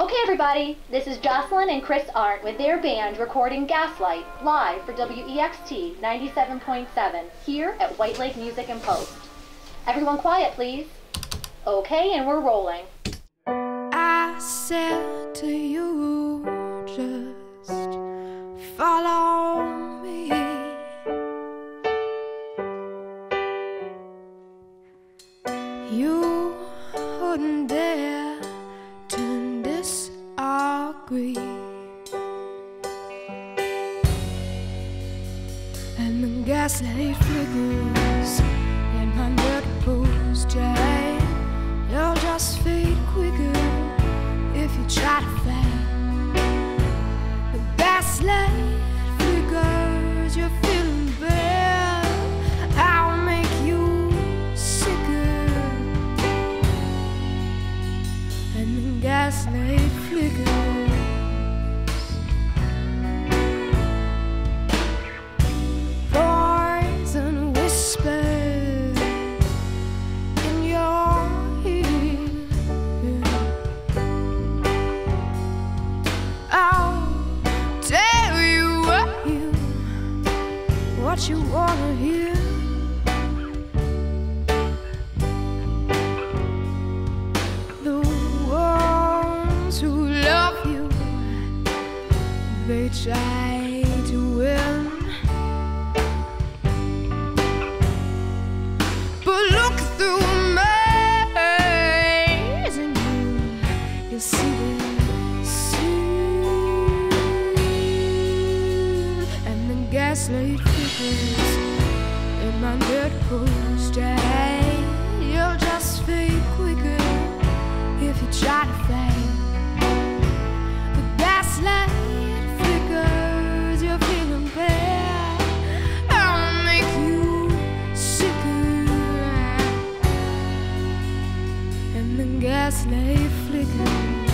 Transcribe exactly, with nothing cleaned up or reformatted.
Okay everybody, this is Jocelyn and Chris Arndt with their band recording Gaslight live for W E X T ninety-seven point seven here at White Lake Music and Post. Everyone quiet please. Okay, and we're rolling. I said to you, just follow me. You wouldn't dare to disagree, and the gaslight flickers in my notebook's jay. You'll just fade quicker if you try to fade. The gaslight flickers, you're feeling bad. I'll make you sicker, and the gaslight flickers. Poison whispers in your ear. I'll tell you what you, what you wanna hear. The ones who love you, they try to win, but look through maze and you, you see them soon, and the gaslight flickers in my notebook's jay. You'll just fade quicker if you try to fade. The gaslight flickers, you're feeling bad. I'll make you sicker, and the gaslight flickers.